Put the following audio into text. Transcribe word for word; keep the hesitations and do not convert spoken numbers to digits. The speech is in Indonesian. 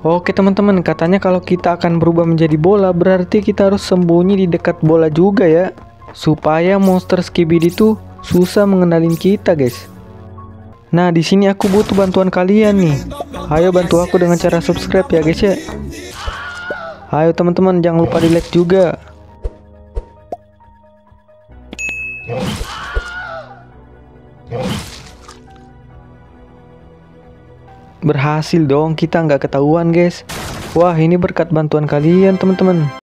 Oke teman-teman, katanya kalau kita akan berubah menjadi bola, berarti kita harus sembunyi di dekat bola juga ya, supaya monster Skibidi itu susah mengenalin kita guys. Nah di sini aku butuh bantuan kalian nih. Ayo bantu aku dengan cara subscribe ya guys ya. Ayo teman-teman, jangan lupa di like juga. Berhasil dong, kita nggak ketahuan guys. Wah, ini berkat bantuan kalian teman-teman.